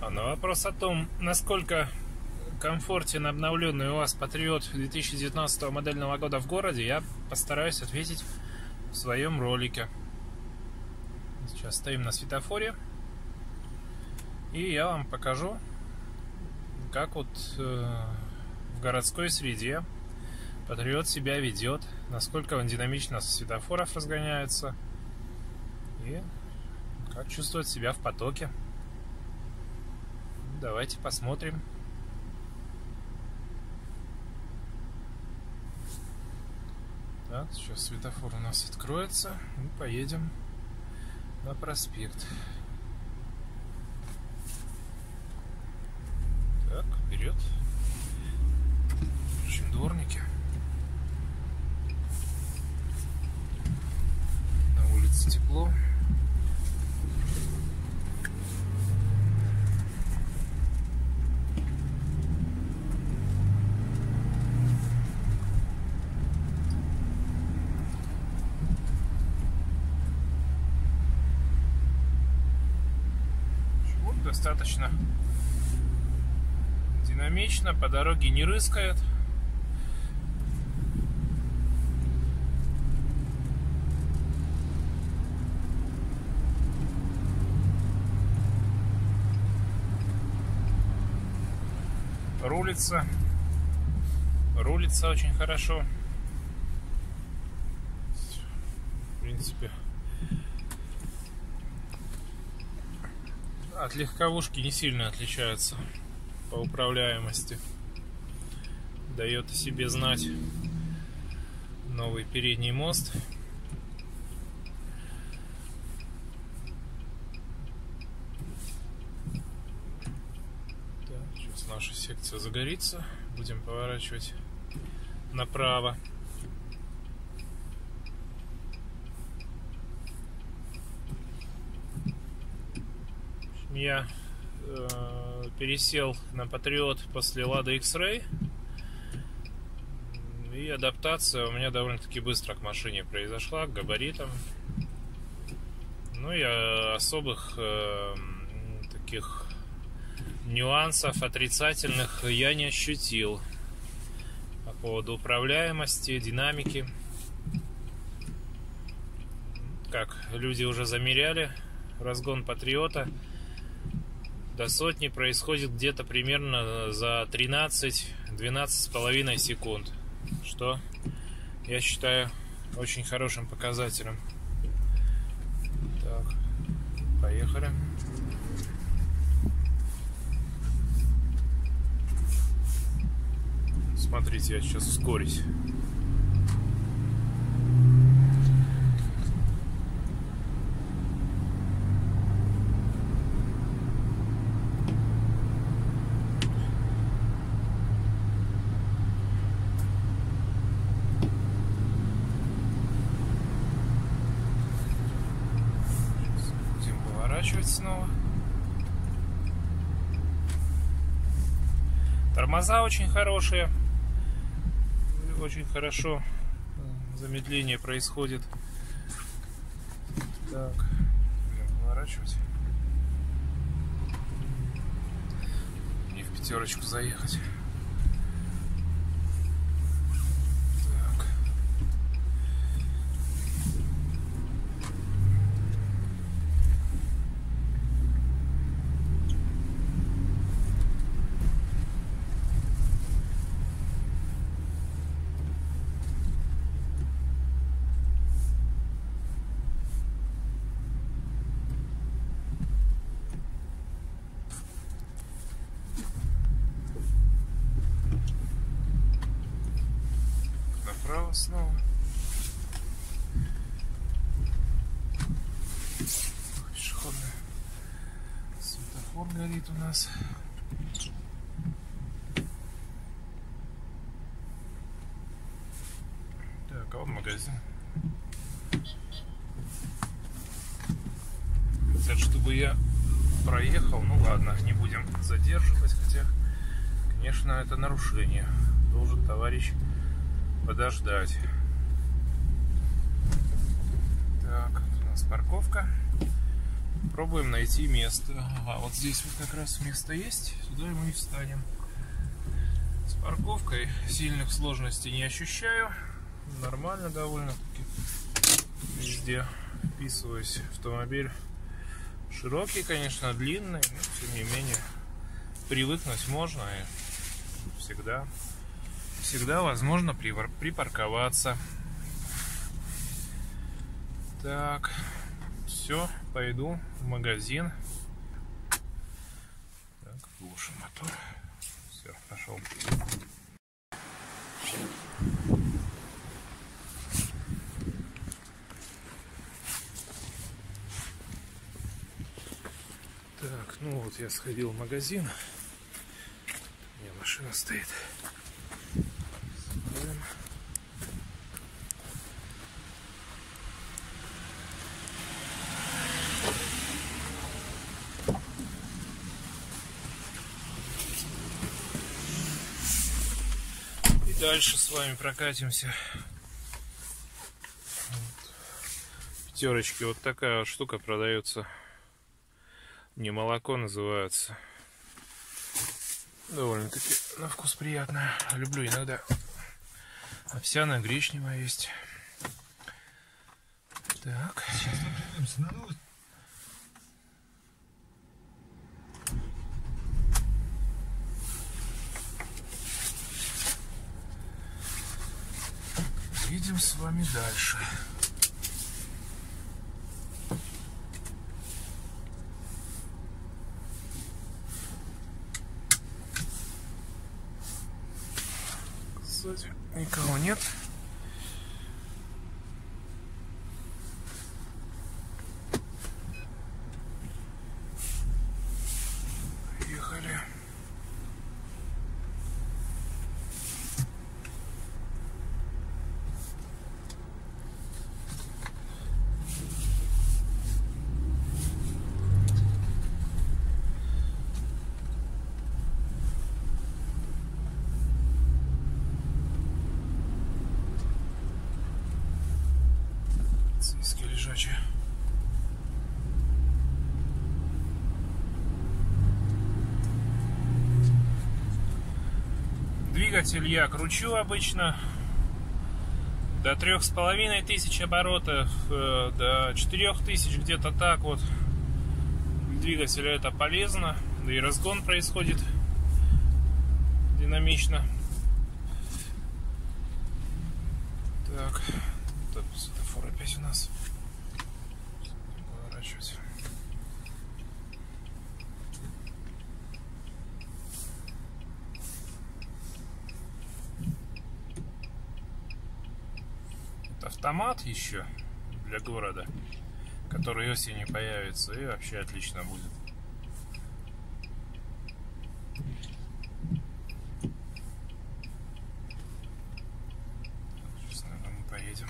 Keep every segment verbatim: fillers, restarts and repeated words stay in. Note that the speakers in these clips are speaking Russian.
А на вопрос о том, насколько комфортен обновленный УАЗ Патриот две тысячи девятнадцатого модельного года в городе, я постараюсь ответить в своем ролике. Сейчас стоим на светофоре, и я вам покажу, как вот э, в городской среде Патриот себя ведет, насколько он динамично со светофоров разгоняется и как чувствует себя в потоке. Давайте посмотрим. Так, сейчас светофор у нас откроется, и поедем на проспект. Так, вперед. Включим дворники. На улице тепло. Достаточно динамично, по дороге не рыскает. Рулится. Рулится очень хорошо. В принципе, от легковушки не сильно отличается по управляемости. Дает о себе знать новый передний мост. Так, сейчас наша секция загорится. Будем поворачивать направо. Я э, пересел на Патриот после Лада X-Ray, и адаптация у меня довольно-таки быстро к машине произошла, к габаритам. Ну и особых э, таких нюансов отрицательных я не ощутил по поводу управляемости, динамики. Как люди уже замеряли, разгон Патриота до сотни происходит где-то примерно за тринадцать-двенадцать с половиной секунд, что я считаю очень хорошим показателем. Так, поехали. Смотрите, я сейчас ускорюсь. Снова. Тормоза очень хорошие, очень хорошо замедление происходит. Так, будем поворачивать. Мне в пятерочку заехать. Снова. Пешеходный светофор горит у нас. Так, а вот магазин. Хотят, чтобы я проехал. Ну ладно, не будем задерживать, хотя, конечно, это нарушение. Должен товарищ подождать. Так, у нас парковка. Пробуем найти место. Ага, вот здесь вот как раз место есть. Сюда мы и встанем. С парковкой сильных сложностей не ощущаю. Нормально довольно-таки. Везде вписываюсь. Автомобиль широкий, конечно, длинный, но тем не менее привыкнуть можно и всегда, всегда возможно припарковаться. Так, все, пойду в магазин. Так, глушим мотор. Все, пошел. Так, ну вот я сходил в магазин. У меня машина стоит. Смотрим. И дальше с вами прокатимся. Вот. В пятерочке вот такая вот штука продается. Не молоко называется. Довольно-таки на вкус приятно. Люблю иногда. Овсяная, гречневая есть. Так. Едем с вами дальше. Сзади никого нет. Поехали. Сиськи лежачие. Двигатель я кручу обычно до трех с половиной тысяч оборотов, до четырех тысяч, где-то так вот. Двигателю это полезно, да и разгон происходит динамично. Так, тут светофор опять у нас. Поворачивать. Это автомат еще для города, который осенью появится, и вообще отлично будет. Сейчас, наверное, мы поедем.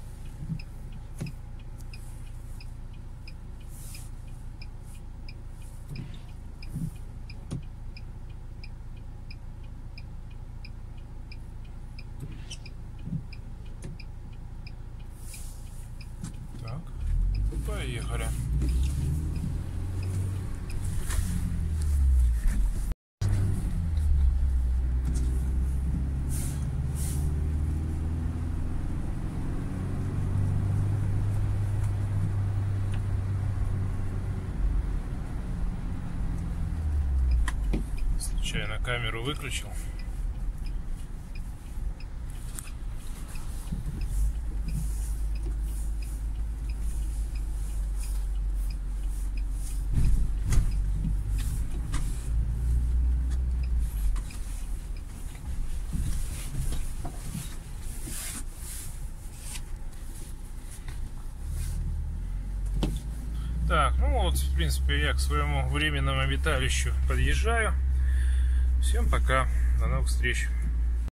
Так, поехали. Случайно камеру выключил. Так, ну вот, в принципе, я к своему временному обиталищу подъезжаю. Всем пока, до новых встреч.